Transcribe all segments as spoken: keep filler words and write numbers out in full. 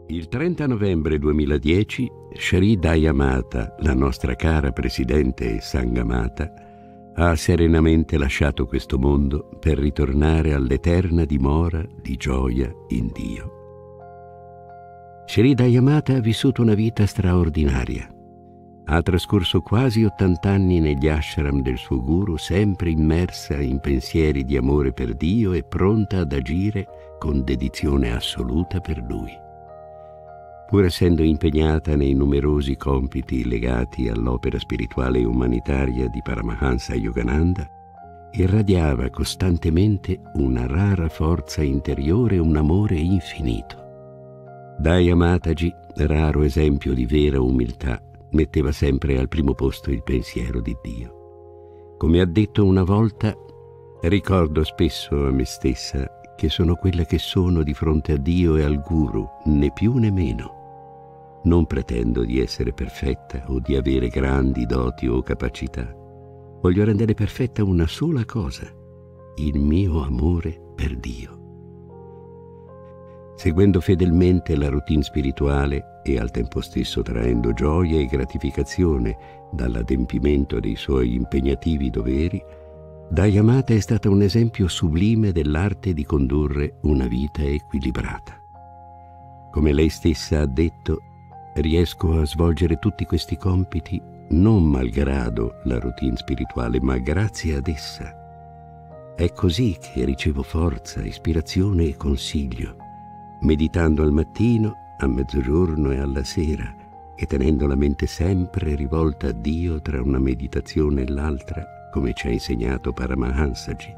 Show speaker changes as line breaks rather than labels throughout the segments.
Il trenta novembre duemiladieci, Shri Dayamata, la nostra cara Presidente Sangamata, ha serenamente lasciato questo mondo per ritornare all'eterna dimora di gioia in Dio. Shri Dayamata ha vissuto una vita straordinaria. Ha trascorso quasi ottanta anni negli ashram del suo guru, sempre immersa in pensieri di amore per Dio e pronta ad agire con dedizione assoluta per Lui. Pur essendo impegnata nei numerosi compiti legati all'opera spirituale e umanitaria di Paramahansa Yogananda, irradiava costantemente una rara forza interiore e un amore infinito. Dayamataji, raro esempio di vera umiltà, metteva sempre al primo posto il pensiero di Dio. Come ha detto una volta, ricordo spesso a me stessa che sono quella che sono di fronte a Dio e al Guru, né più né meno. Non pretendo di essere perfetta o di avere grandi doti o capacità. Voglio rendere perfetta una sola cosa: il mio amore per Dio. Seguendo fedelmente la routine spirituale e al tempo stesso traendo gioia e gratificazione dall'adempimento dei suoi impegnativi doveri, Dayamata è stata un esempio sublime dell'arte di condurre una vita equilibrata. Come lei stessa ha detto, riesco a svolgere tutti questi compiti non malgrado la routine spirituale, ma grazie ad essa. È così che ricevo forza, ispirazione e consiglio, meditando al mattino, a mezzogiorno e alla sera, e tenendo la mente sempre rivolta a Dio tra una meditazione e l'altra, come ci ha insegnato Paramahansaji.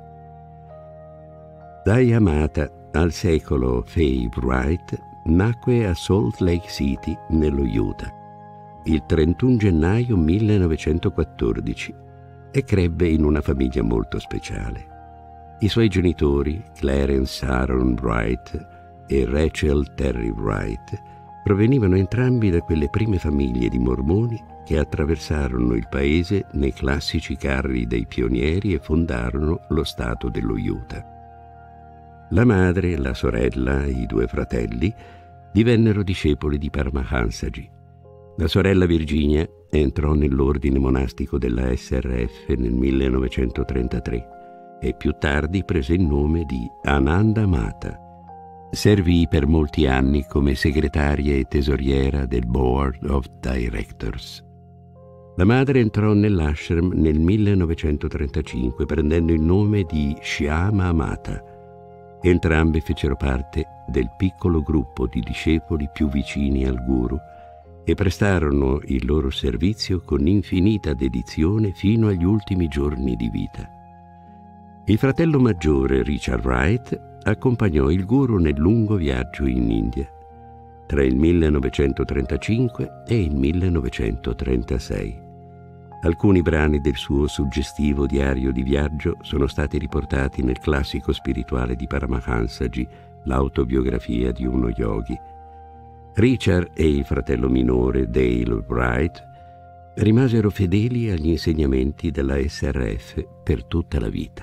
Dayamata, al secolo Faye Wright, nacque a Salt Lake City, nello Utah, il trentuno gennaio millenovecentoquattordici e crebbe in una famiglia molto speciale. I suoi genitori, Clarence Aaron Wright e Rachel Terry Wright, provenivano entrambi da quelle prime famiglie di mormoni che attraversarono il paese nei classici carri dei pionieri e fondarono lo stato dello Utah. La madre, la sorella e i due fratelli divennero discepoli di Paramahansaji. La sorella Virginia entrò nell'ordine monastico della S R F nel millenovecentotrentatré e più tardi prese il nome di Ananda Mata. Servì per molti anni come segretaria e tesoriera del Board of Directors. La madre entrò nell'ashram nel millenovecentotrentacinque prendendo il nome di Shyama Mata. Entrambe fecero parte del piccolo gruppo di discepoli più vicini al Guru e prestarono il loro servizio con infinita dedizione fino agli ultimi giorni di vita. Il fratello maggiore, Richard Wright, accompagnò il Guru nel lungo viaggio in India tra il millenovecentotrentacinque e il millenovecentotrentasei. Alcuni brani del suo suggestivo diario di viaggio sono stati riportati nel classico spirituale di Paramahansaji, l'autobiografia di uno yogi. Richard e il fratello minore, Dale Wright, rimasero fedeli agli insegnamenti della S R F per tutta la vita.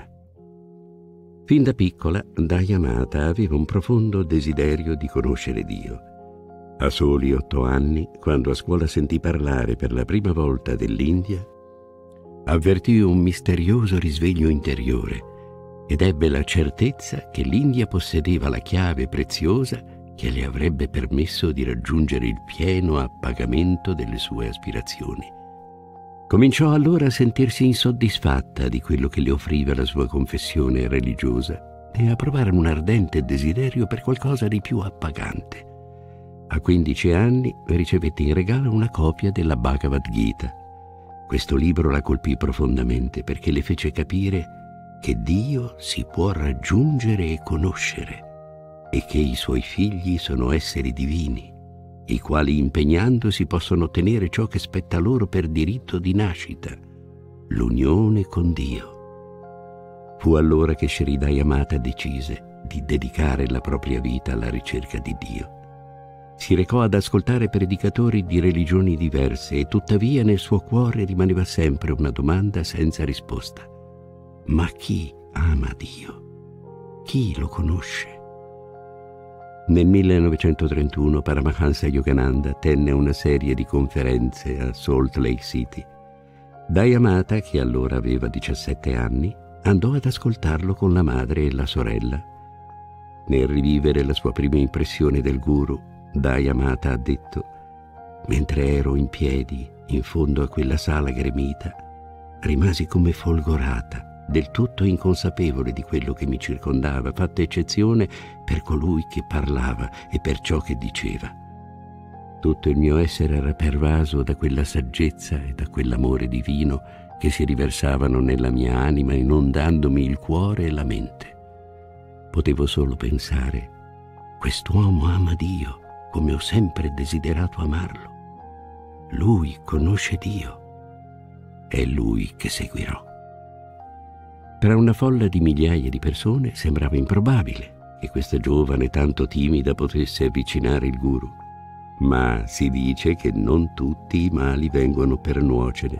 Fin da piccola, Dayamata aveva un profondo desiderio di conoscere Dio. A soli otto anni, quando a scuola sentì parlare per la prima volta dell'India, avvertì un misterioso risveglio interiore ed ebbe la certezza che l'India possedeva la chiave preziosa che le avrebbe permesso di raggiungere il pieno appagamento delle sue aspirazioni. Cominciò allora a sentirsi insoddisfatta di quello che le offriva la sua confessione religiosa e a provare un ardente desiderio per qualcosa di più appagante. A quindici anni ricevette in regalo una copia della Bhagavad Gita. Questo libro la colpì profondamente perché le fece capire che Dio si può raggiungere e conoscere e che i suoi figli sono esseri divini, i quali impegnandosi possono ottenere ciò che spetta loro per diritto di nascita, l'unione con Dio. Fu allora che Shri Dayamata decise di dedicare la propria vita alla ricerca di Dio. Si recò ad ascoltare predicatori di religioni diverse e tuttavia nel suo cuore rimaneva sempre una domanda senza risposta. Ma chi ama Dio? Chi lo conosce? Nel millenovecentotrentuno Paramahansa Yogananda tenne una serie di conferenze a Salt Lake City. Dayamata, che allora aveva diciassette anni, andò ad ascoltarlo con la madre e la sorella. Nel rivivere la sua prima impressione del guru, Dayamata ha detto: «Mentre ero in piedi in fondo a quella sala gremita, rimasi come folgorata, del tutto inconsapevole di quello che mi circondava, fatta eccezione per colui che parlava e per ciò che diceva. Tutto il mio essere era pervaso da quella saggezza e da quell'amore divino che si riversavano nella mia anima, inondandomi il cuore e la mente. Potevo solo pensare: quest'uomo ama Dio come ho sempre desiderato amarlo. Lui conosce Dio. È Lui che seguirò». Tra una folla di migliaia di persone sembrava improbabile che questa giovane tanto timida potesse avvicinare il guru, ma si dice che non tutti i mali vengono per nuocere.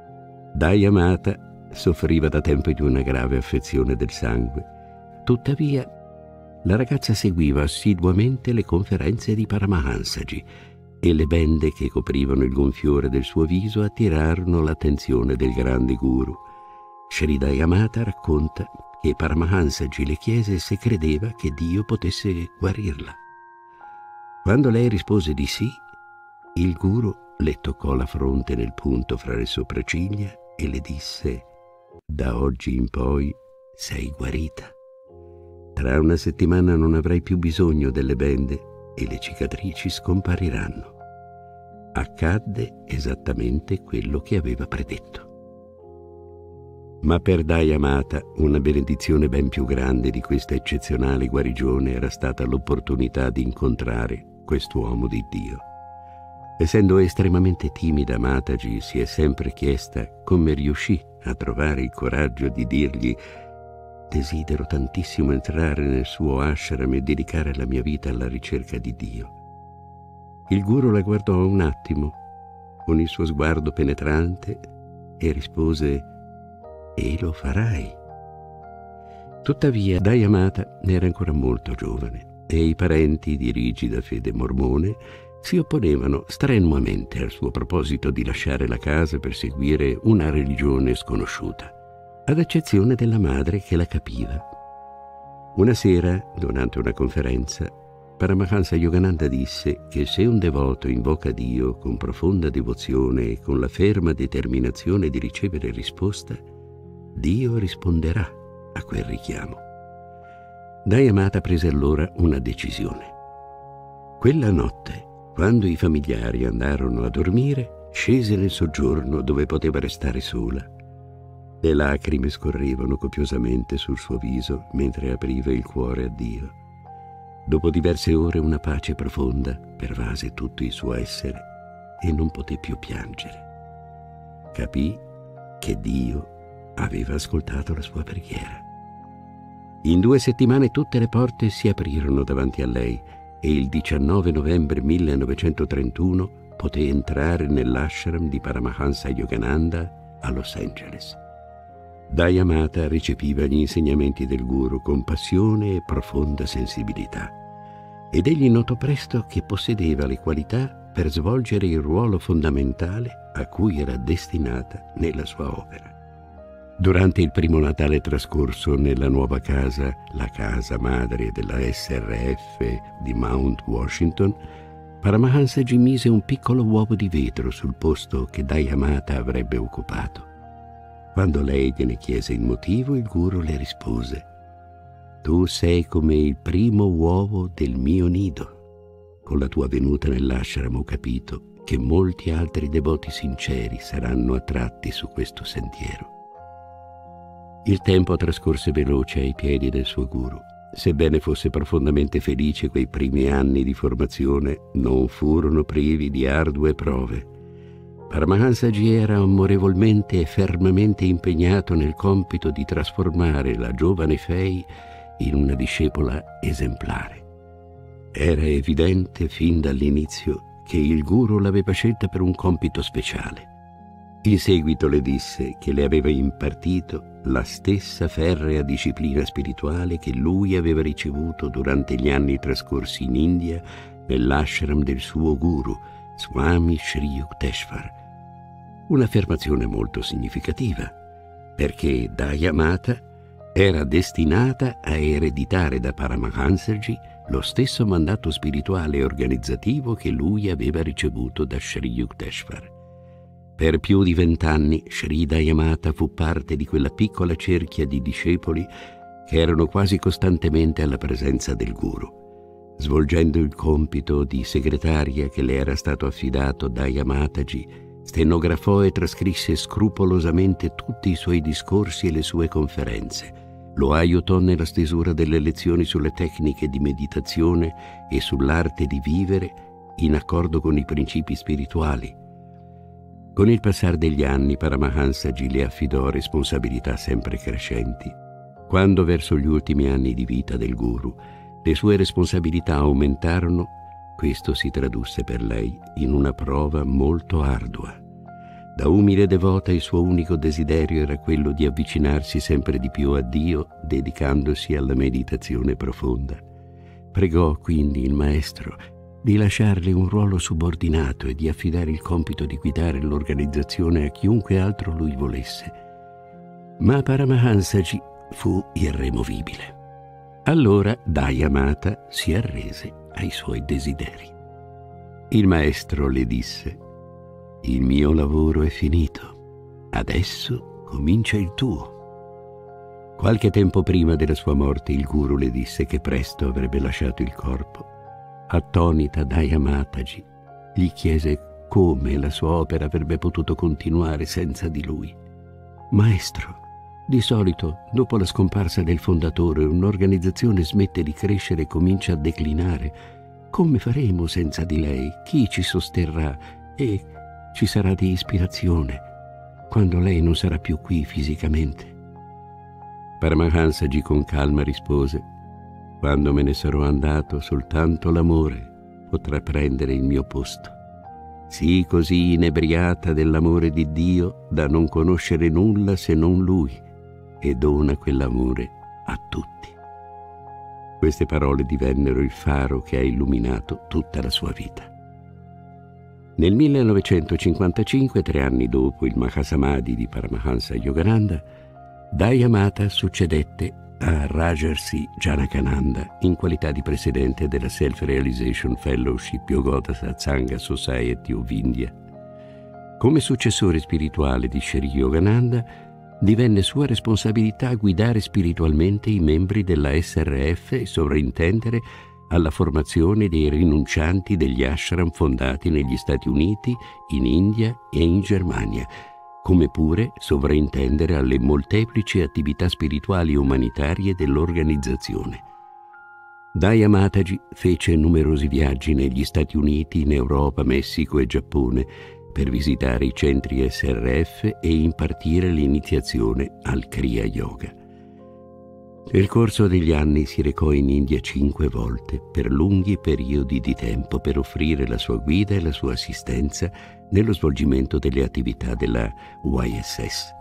Dayamata soffriva da tempo di una grave affezione del sangue. Tuttavia, la ragazza seguiva assiduamente le conferenze di Paramahansaji e le bende che coprivano il gonfiore del suo viso attirarono l'attenzione del grande guru. Sri Dayamata racconta che Paramahansaji le chiese se credeva che Dio potesse guarirla. Quando lei rispose di sì, il guru le toccò la fronte nel punto fra le sopracciglia e le disse: «Da oggi in poi sei guarita. Tra una settimana non avrai più bisogno delle bende e le cicatrici scompariranno». Accadde esattamente quello che aveva predetto. Ma per Dayamata una benedizione ben più grande di questa eccezionale guarigione era stata l'opportunità di incontrare quest'uomo di Dio. Essendo estremamente timida, Mataji si è sempre chiesta come riuscì a trovare il coraggio di dirgli: «Desidero tantissimo entrare nel suo ashram e dedicare la mia vita alla ricerca di Dio». Il guru la guardò un attimo con il suo sguardo penetrante e rispose: «E lo farai». Tuttavia Dayamata era ancora molto giovane e i parenti di rigida fede mormone si opponevano strenuamente al suo proposito di lasciare la casa per seguire una religione sconosciuta, ad eccezione della madre che la capiva. Una sera, durante una conferenza, Paramahansa Yogananda disse che se un devoto invoca Dio con profonda devozione e con la ferma determinazione di ricevere risposta, Dio risponderà a quel richiamo. Dayamata prese allora una decisione. Quella notte, quando i familiari andarono a dormire, scese nel soggiorno dove poteva restare sola. Le lacrime scorrevano copiosamente sul suo viso mentre apriva il cuore a Dio. Dopo diverse ore una pace profonda pervase tutto il suo essere e non poté più piangere. Capì che Dio aveva ascoltato la sua preghiera. In due settimane tutte le porte si aprirono davanti a lei e il diciannove novembre millenovecentotrentuno poté entrare nell'ashram di Paramahansa Yogananda a Los Angeles. Dayamata recepiva gli insegnamenti del guru con passione e profonda sensibilità ed egli notò presto che possedeva le qualità per svolgere il ruolo fondamentale a cui era destinata nella sua opera. Durante il primo Natale trascorso nella nuova casa, la casa madre della S R F di Mount Washington, Paramahansaji mise un piccolo uovo di vetro sul posto che Dayamata avrebbe occupato. Quando lei gliene chiese il motivo, il guru le rispose: «Tu sei come il primo uovo del mio nido. Con la tua venuta nell'ashram ho capito che molti altri devoti sinceri saranno attratti su questo sentiero». Il tempo trascorse veloce ai piedi del suo guru. Sebbene fosse profondamente felice, quei primi anni di formazione non furono privi di ardue prove. Paramahansaji era amorevolmente e fermamente impegnato nel compito di trasformare la giovane Fei in una discepola esemplare. Era evidente fin dall'inizio che il guru l'aveva scelta per un compito speciale. In seguito le disse che le aveva impartito la stessa ferrea disciplina spirituale che lui aveva ricevuto durante gli anni trascorsi in India nell'ashram del suo guru, Swami Sri Yukteswar. Un'affermazione molto significativa, perché Daya Mata era destinata a ereditare da Paramahansaji lo stesso mandato spirituale e organizzativo che lui aveva ricevuto da Sri Yukteswar. Per più di vent'anni Sri Daya Mata fu parte di quella piccola cerchia di discepoli che erano quasi costantemente alla presenza del guru. Svolgendo il compito di segretaria che le era stato affidato da Daya Mataji, stenografò e trascrisse scrupolosamente tutti i suoi discorsi e le sue conferenze. Lo aiutò nella stesura delle lezioni sulle tecniche di meditazione e sull'arte di vivere in accordo con i principi spirituali. Con il passare degli anni Paramahansaji le affidò responsabilità sempre crescenti. Quando verso gli ultimi anni di vita del guru le sue responsabilità aumentarono, questo si tradusse per lei in una prova molto ardua. Da umile devota il suo unico desiderio era quello di avvicinarsi sempre di più a Dio, dedicandosi alla meditazione profonda. Pregò quindi il maestro di lasciarle un ruolo subordinato e di affidare il compito di guidare l'organizzazione a chiunque altro lui volesse. Ma Paramahansaji fu irremovibile. Allora Daya Mata si arrese ai suoi desideri. Il maestro le disse: «Il mio lavoro è finito, adesso comincia il tuo». Qualche tempo prima della sua morte il guru le disse che presto avrebbe lasciato il corpo. Attonita, Daya Mataji gli chiese come la sua opera avrebbe potuto continuare senza di lui. «Maestro, di solito, dopo la scomparsa del fondatore, un'organizzazione smette di crescere e comincia a declinare. Come faremo senza di lei? Chi ci sosterrà e ci sarà di ispirazione quando lei non sarà più qui fisicamente?» Paramahansaji con calma rispose: «Quando me ne sarò andato, soltanto l'amore potrà prendere il mio posto. Sii così inebriata dell'amore di Dio da non conoscere nulla se non Lui, e dona quell'amore a tutti». Queste parole divennero il faro che ha illuminato tutta la sua vita. Nel millenovecentocinquantacinque, tre anni dopo il Mahasamadhi di Paramahansa Yogananda, Daya Mata succedette a Rajarsi Janakananda in qualità di presidente della Self-Realization Fellowship Yogoda Satsanga Society of India. Come successore spirituale di Sri Yogananda, divenne sua responsabilità guidare spiritualmente i membri della S R F e sovrintendere alla formazione dei rinuncianti degli ashram fondati negli Stati Uniti, in India e in Germania, come pure sovrintendere alle molteplici attività spirituali e umanitarie dell'organizzazione. Daya Mataji fece numerosi viaggi negli Stati Uniti, in Europa, Messico e Giappone per visitare i centri S R F e impartire l'iniziazione al Kriya Yoga. Nel corso degli anni si recò in India cinque volte per lunghi periodi di tempo per offrire la sua guida e la sua assistenza nello svolgimento delle attività della Y S S.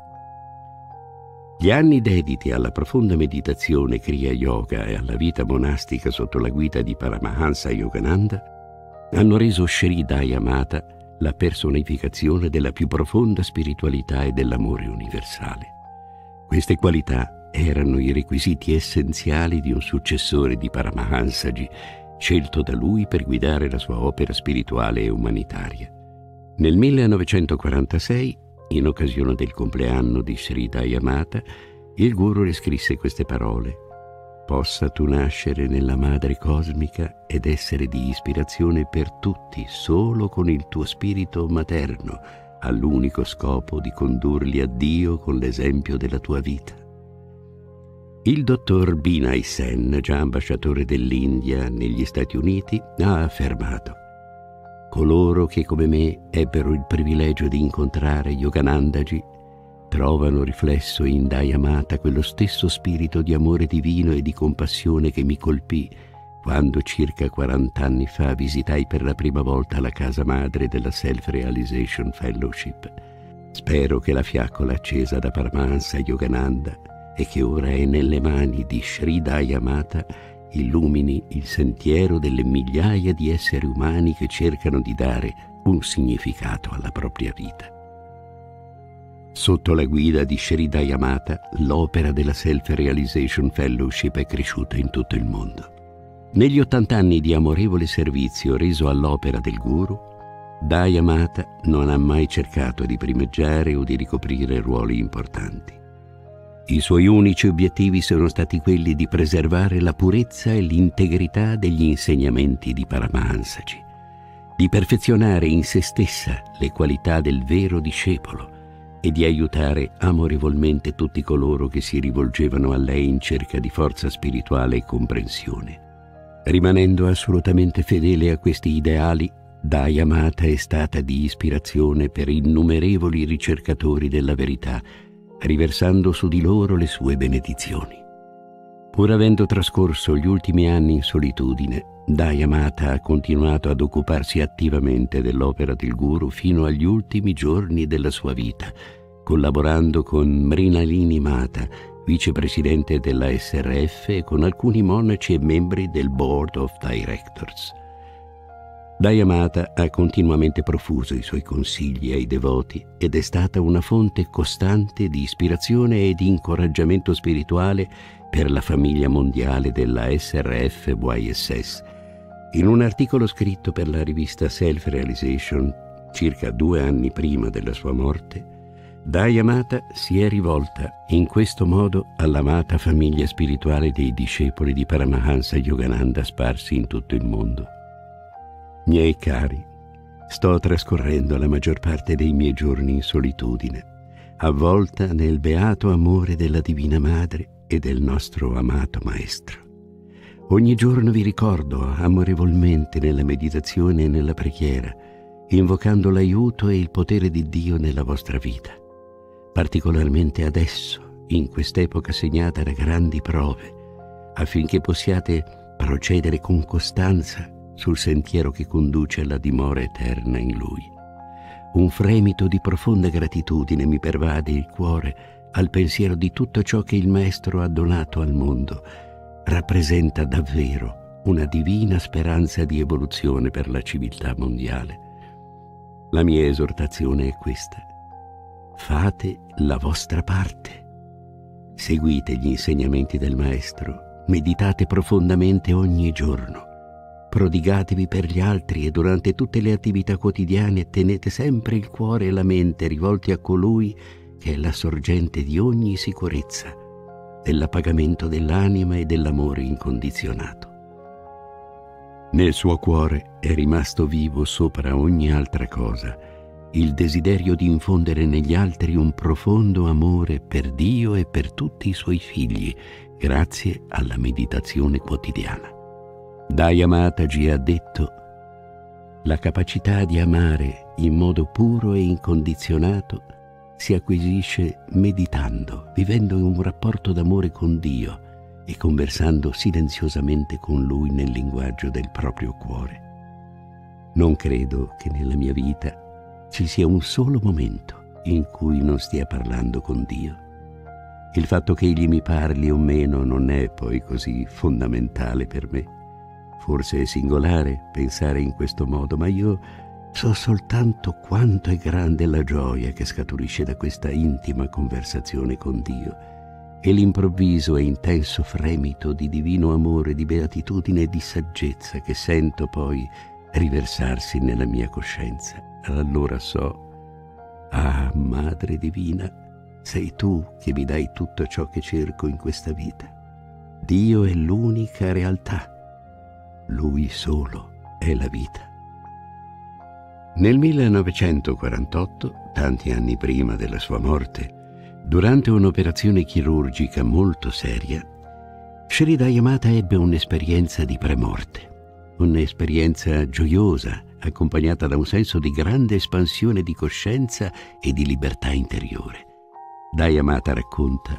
Gli anni dediti alla profonda meditazione Kriya Yoga e alla vita monastica sotto la guida di Paramahansa Yogananda hanno reso Sri Daya Mata la personificazione della più profonda spiritualità e dell'amore universale. Queste qualità erano i requisiti essenziali di un successore di Paramahansaji, scelto da lui per guidare la sua opera spirituale e umanitaria. Nel millenovecentoquarantasei, in occasione del compleanno di Sri Daya Mata, il guru le scrisse queste parole: «Possa tu nascere nella madre cosmica ed essere di ispirazione per tutti solo con il tuo spirito materno, all'unico scopo di condurli a Dio con l'esempio della tua vita». Il dottor Binay Sen, già ambasciatore dell'India negli Stati Uniti, ha affermato: «Coloro che come me ebbero il privilegio di incontrare Yoganandaji trovano riflesso in Daya Mata quello stesso spirito di amore divino e di compassione che mi colpì quando circa quaranta anni fa visitai per la prima volta la casa madre della Self-Realization Fellowship. Spero che la fiaccola accesa da Paramahansa Yogananda e che ora è nelle mani di Sri Dayamata illumini il sentiero delle migliaia di esseri umani che cercano di dare un significato alla propria vita. Sotto la guida di Sri Dayamata, l'opera della Self-Realization Fellowship è cresciuta in tutto il mondo. Negli ottanta anni di amorevole servizio reso all'opera del Guru, Dayamata non ha mai cercato di primeggiare o di ricoprire ruoli importanti. I suoi unici obiettivi sono stati quelli di preservare la purezza e l'integrità degli insegnamenti di Paramahansaji, di perfezionare in se stessa le qualità del vero discepolo e di aiutare amorevolmente tutti coloro che si rivolgevano a lei in cerca di forza spirituale e comprensione. Rimanendo assolutamente fedele a questi ideali, Dayamata è stata di ispirazione per innumerevoli ricercatori della verità, riversando su di loro le sue benedizioni. Pur avendo trascorso gli ultimi anni in solitudine, Dayamata ha continuato ad occuparsi attivamente dell'opera del Guru fino agli ultimi giorni della sua vita, collaborando con Mrinalini Mata, vicepresidente della S R F, e con alcuni monaci e membri del Board of Directors. Dayamata ha continuamente profuso i suoi consigli ai devoti ed è stata una fonte costante di ispirazione e di incoraggiamento spirituale per la famiglia mondiale della S R F Y S S. In un articolo scritto per la rivista Self-Realization, circa due anni prima della sua morte, Dayamata si è rivolta in questo modo all'amata famiglia spirituale dei discepoli di Paramahansa Yogananda sparsi in tutto il mondo. Miei cari, sto trascorrendo la maggior parte dei miei giorni in solitudine, avvolta nel beato amore della Divina Madre e del nostro amato Maestro. Ogni giorno vi ricordo amorevolmente nella meditazione e nella preghiera, invocando l'aiuto e il potere di Dio nella vostra vita, particolarmente adesso, in quest'epoca segnata da grandi prove, affinché possiate procedere con costanza sul sentiero che conduce alla dimora eterna in Lui. Un fremito di profonda gratitudine mi pervade il cuore al pensiero di tutto ciò che il Maestro ha donato al mondo. Rappresenta davvero una divina speranza di evoluzione per la civiltà mondiale. La mia esortazione è questa: fate la vostra parte. Seguite gli insegnamenti del Maestro, meditate profondamente ogni giorno, prodigatevi per gli altri e durante tutte le attività quotidiane tenete sempre il cuore e la mente rivolti a colui che è la sorgente di ogni sicurezza, dell'appagamento dell'anima e dell'amore incondizionato. Nel suo cuore è rimasto vivo sopra ogni altra cosa il desiderio di infondere negli altri un profondo amore per Dio e per tutti i suoi figli, grazie alla meditazione quotidiana. Dayamataji ha detto: la capacità di amare in modo puro e incondizionato si acquisisce meditando, vivendo in un rapporto d'amore con Dio e conversando silenziosamente con Lui nel linguaggio del proprio cuore. Non credo che nella mia vita ci sia un solo momento in cui non stia parlando con Dio. Il fatto che Egli mi parli o meno non è poi così fondamentale per me. Forse è singolare pensare in questo modo, ma io so soltanto quanto è grande la gioia che scaturisce da questa intima conversazione con Dio e l'improvviso e intenso fremito di divino amore, di beatitudine e di saggezza che sento poi riversarsi nella mia coscienza. Allora so: ah, Madre Divina, sei tu che mi dai tutto ciò che cerco in questa vita. Dio è l'unica realtà. Lui solo è la vita. Nel millenovecentoquarantotto, tanti anni prima della sua morte, durante un'operazione chirurgica molto seria, Sri Dayamata ebbe un'esperienza di premorte, un'esperienza gioiosa, accompagnata da un senso di grande espansione di coscienza e di libertà interiore. Dayamata racconta: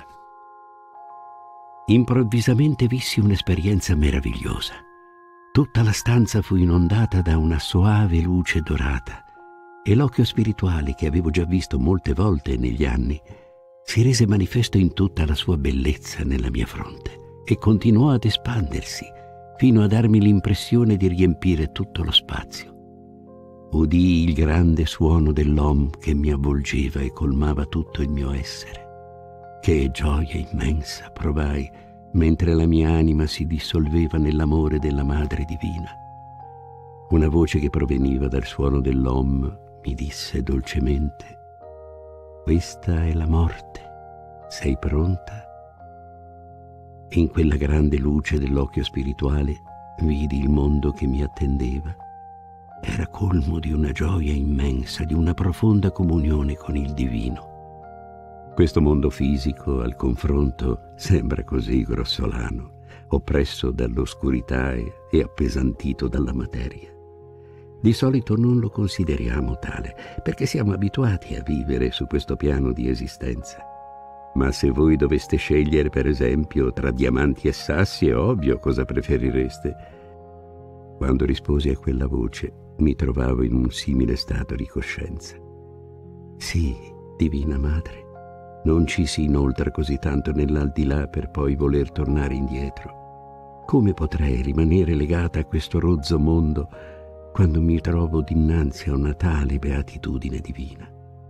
improvvisamente vissi un'esperienza meravigliosa. Tutta la stanza fu inondata da una soave luce dorata e l'occhio spirituale che avevo già visto molte volte negli anni si rese manifesto in tutta la sua bellezza nella mia fronte e continuò ad espandersi fino a darmi l'impressione di riempire tutto lo spazio. Udii il grande suono dell'Om che mi avvolgeva e colmava tutto il mio essere. Che gioia immensa provai mentre la mia anima si dissolveva nell'amore della Madre Divina. Una voce che proveniva dal suono dell'Om mi disse dolcemente: «Questa è la morte, sei pronta?» E in quella grande luce dell'occhio spirituale vidi il mondo che mi attendeva. Era colmo di una gioia immensa, di una profonda comunione con il divino. Questo mondo fisico, al confronto, sembra così grossolano, oppresso dall'oscurità e appesantito dalla materia. Di solito non lo consideriamo tale, perché siamo abituati a vivere su questo piano di esistenza. Ma se voi doveste scegliere, per esempio, tra diamanti e sassi, è ovvio cosa preferireste. Quando risposi a quella voce, mi trovavo in un simile stato di coscienza. Sì, Divina Madre, non ci si inoltra così tanto nell'aldilà per poi voler tornare indietro. Come potrei rimanere legata a questo rozzo mondo quando mi trovo dinanzi a una tale beatitudine divina?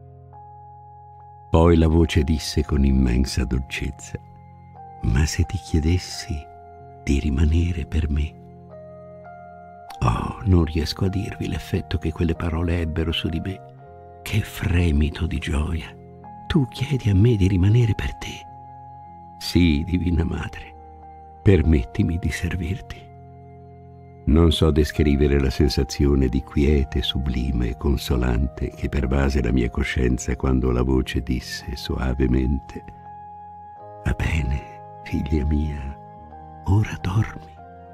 Poi la voce disse con immensa dolcezza: «Ma se ti chiedessi di rimanere per me?» Oh, non riesco a dirvi l'effetto che quelle parole ebbero su di me. Che fremito di gioia! Tu chiedi a me di rimanere per te. Sì, Divina Madre, permettimi di servirti. Non so descrivere la sensazione di quiete sublime e consolante che pervase la mia coscienza quando la voce disse suavemente: «Va bene, figlia mia, ora dormi».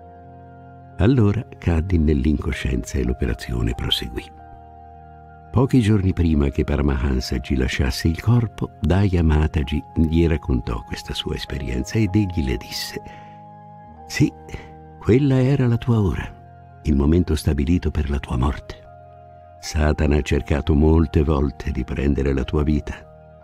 Allora caddi nell'incoscienza e l'operazione proseguì. Pochi giorni prima che Paramahansaji lasciasse il corpo, Daya Mataji gli raccontò questa sua esperienza ed egli le disse: «Sì, quella era la tua ora, il momento stabilito per la tua morte. Satana ha cercato molte volte di prendere la tua vita,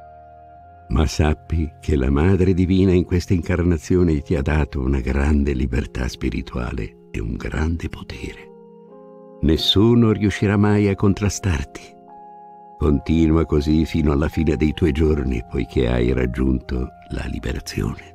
ma sappi che la Madre Divina in questa incarnazione ti ha dato una grande libertà spirituale e un grande potere. Nessuno riuscirà mai a contrastarti. Continua così fino alla fine dei tuoi giorni, poiché hai raggiunto la liberazione».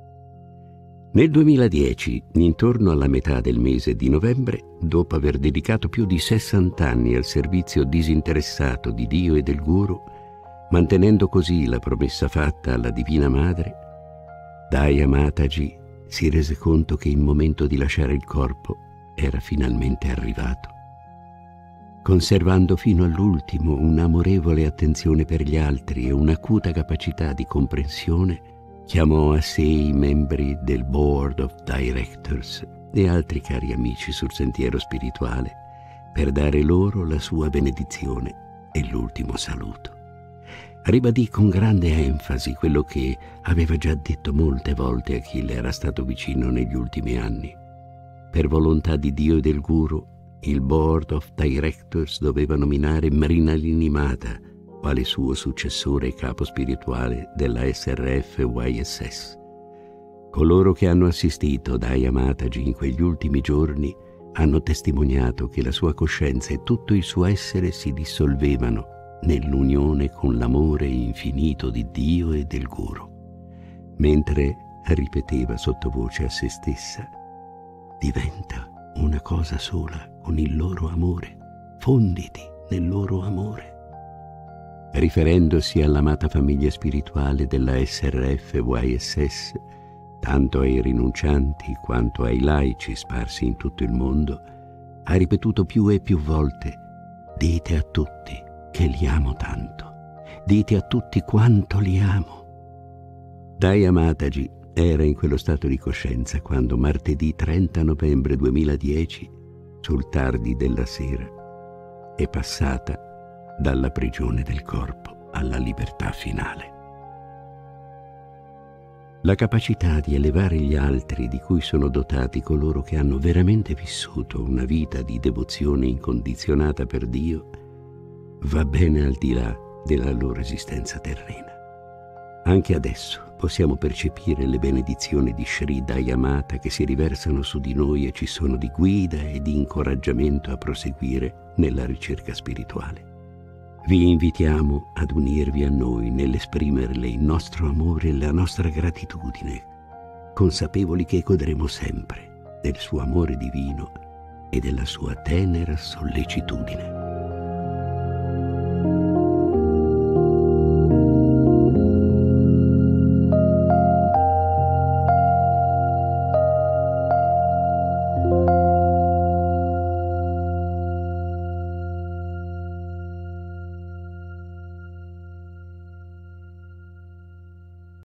Nel duemiladieci, intorno alla metà del mese di novembre, dopo aver dedicato più di sessanta anni al servizio disinteressato di Dio e del Guru, mantenendo così la promessa fatta alla Divina Madre, Daya Mataji si rese conto che il momento di lasciare il corpo era finalmente arrivato. Conservando fino all'ultimo un'amorevole attenzione per gli altri e un'acuta capacità di comprensione, chiamò a sé i membri del Board of Directors e altri cari amici sul sentiero spirituale per dare loro la sua benedizione e l'ultimo saluto. Ribadì con grande enfasi quello che aveva già detto molte volte a chi le era stato vicino negli ultimi anni. Per volontà di Dio e del Guru, il Board of Directors doveva nominare Mrinalini Mata quale suo successore e capo spirituale della S R F Y S S. Coloro che hanno assistito Daya Mataji in quegli ultimi giorni hanno testimoniato che la sua coscienza e tutto il suo essere si dissolvevano nell'unione con l'amore infinito di Dio e del Guru, mentre ripeteva sottovoce a se stessa: «Diventa una cosa sola con il loro amore, fonditi nel loro amore». Riferendosi all'amata famiglia spirituale della S R F Y S S, tanto ai rinuncianti quanto ai laici sparsi in tutto il mondo, ha ripetuto più e più volte: «Dite a tutti che li amo tanto, dite a tutti quanto li amo». Daya Mataji era in quello stato di coscienza quando martedì trenta novembre duemiladieci, sul tardi della sera, è passata dalla prigione del corpo alla libertà finale. La capacità di elevare gli altri di cui sono dotati coloro che hanno veramente vissuto una vita di devozione incondizionata per Dio va bene al di là della loro esistenza terrena. Anche adesso possiamo percepire le benedizioni di Sri Dayamata che si riversano su di noi e ci sono di guida e di incoraggiamento a proseguire nella ricerca spirituale. Vi invitiamo ad unirvi a noi nell'esprimerle il nostro amore e la nostra gratitudine, consapevoli che godremo sempre del suo amore divino e della sua tenera sollecitudine.